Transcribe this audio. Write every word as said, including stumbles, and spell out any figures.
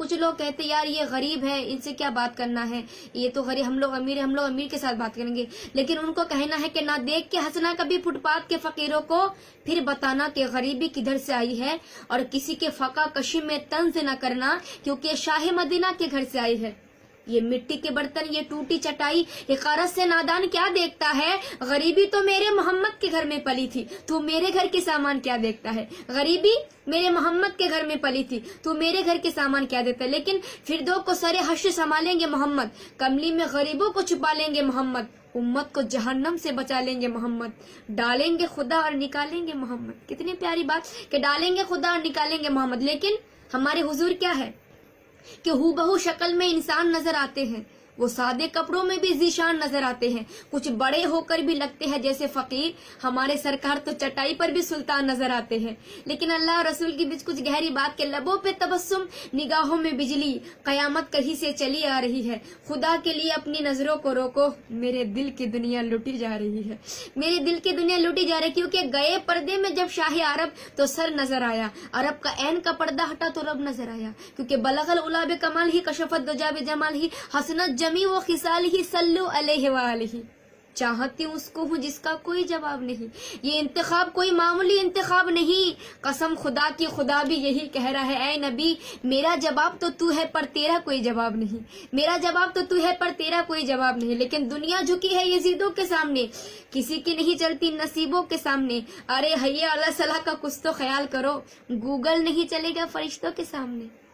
कुछ लोग कहते यार ये गरीब है, इनसे क्या बात करना है, ये तो गरीब, हम लोग अमीर, हम लोग अमीर के साथ बात करेंगे। लेकिन उनको कहना है कि ना देख के हंसना कभी फुटपाथ के फकीरों को, फिर बताना कि गरीबी किधर से आई है, और किसी के फका कशी में तंज न करना क्योंकि शाही मदीना के घर से आई है। ये मिट्टी के बर्तन, ये टूटी चटाई, हिकारत से नादान क्या देखता है, गरीबी तो मेरे मोहम्मद के घर में पली थी, तू मेरे घर के सामान क्या देखता है। गरीबी मेरे मोहम्मद के घर में पली थी, तू मेरे घर के सामान क्या देखता है। लेकिन फिर दो को सरे हश्र संभालेंगे मोहम्मद, कमली में गरीबों को छुपा लेंगे मोहम्मद, उम्मत को जहन्नम से बचा लेंगे मोहम्मद, डालेंगे खुदा और निकालेंगे मोहम्मद। कितनी प्यारी बात कि डालेंगे खुदा और निकालेंगे मोहम्मद। लेकिन हमारे हुजूर क्या है कि हूबहू शक्ल में इंसान नजर आते हैं, वो सादे कपड़ों में भी जीशान नजर आते हैं, कुछ बड़े होकर भी लगते हैं जैसे फकीर। हमारे सरकार तो चटाई पर भी सुल्तान नजर आते हैं। लेकिन अल्लाह रसूल के बीच कुछ गहरी बात के लबों पे तबस्सुम, निगाहों में बिजली, कयामत कहीं से चली आ रही है। खुदा के लिए अपनी नजरों को रोको, मेरे दिल की दुनिया लुटी जा रही है, मेरे दिल की दुनिया लुटी जा रही है। क्योंकि गए पर्दे में जब शाही अरब तो सर नजर आया, अरब का ऐन का पर्दा हटा तो रब नजर आया। क्योंकि बलगल उलाबे कमाल ही, कशफत दुजाबे जमाल ही, हसनत जमी वो खिसाल ही, सल्लु अलैहि व आलिही। चाहती उसको हूँ जिसका कोई जवाब नहीं। ये इंतखाब कोई मामूली इंतखाब नहीं, कसम खुदा की खुदा भी यही कह रहा है, ऐ नबी मेरा जवाब तो तू है पर तेरा कोई जवाब नहीं, मेरा जवाब तो तू है पर तेरा कोई जवाब नहीं। लेकिन दुनिया झुकी है यजीदों के सामने, किसी की नहीं चलती नसीबों के सामने। अरे हैया अल्लाह सलाह का कुछ तो ख्याल करो, गूगल नहीं चलेगा फरिश्तों के सामने।